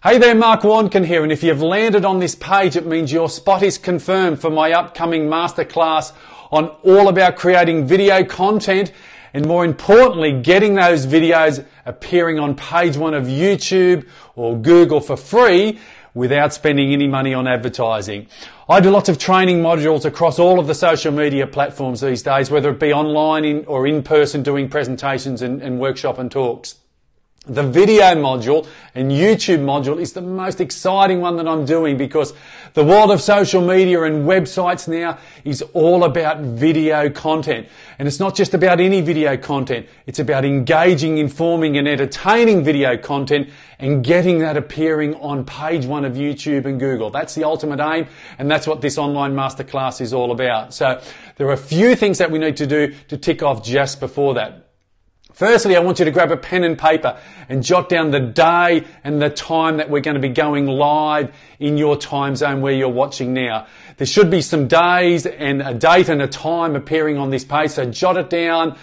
Hey there, Mark Warnken here, and if you've landed on this page, it means your spot is confirmed for my upcoming masterclass on all about creating video content and, more importantly, getting those videos appearing on page one of YouTube or Google for free without spending any money on advertising. I do lots of training modules across all of the social media platforms these days, whether it be online or in person doing presentations and workshop and talks. The video module and YouTube module is the most exciting one that I'm doing because the world of social media and websites now is all about video content. And it's not just about any video content. It's about engaging, informing and entertaining video content and getting that appearing on page one of YouTube and Google. That's the ultimate aim, and that's what this online masterclass is all about. So there are a few things that we need to do to tick off just before that. Firstly, I want you to grab a pen and paper and jot down the day and the time that we're going to be going live in your time zone where you're watching now. There should be some days and a date and a time appearing on this page, so jot it down.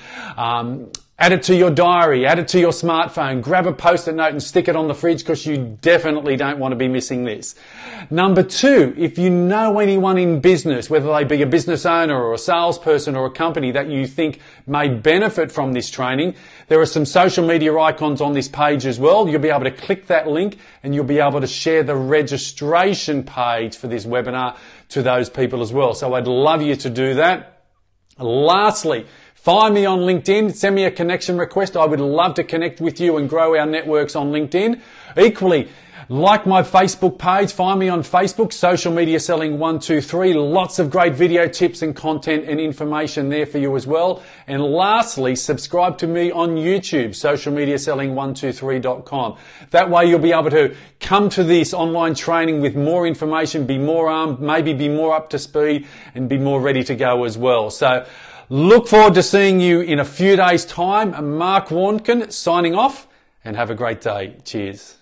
Add it to your diary, add it to your smartphone, grab a post-it note and stick it on the fridge because you definitely don't want to be missing this. Number two, if you know anyone in business, whether they be a business owner or a salesperson or a company that you think may benefit from this training, there are some social media icons on this page as well. You'll be able to click that link and you'll be able to share the registration page for this webinar to those people as well. So I'd love you to do that. Lastly, find me on LinkedIn, send me a connection request. I would love to connect with you and grow our networks on LinkedIn. Equally, like my Facebook page, find me on Facebook, Social Media Selling 123. Lots of great video tips and content and information there for you as well. And lastly, subscribe to me on YouTube, socialmediaselling123.com. That way you'll be able to come to this online training with more information, be more armed, maybe be more up to speed and be more ready to go as well. So look forward to seeing you in a few days' time. Mark Warnken signing off, and have a great day. Cheers.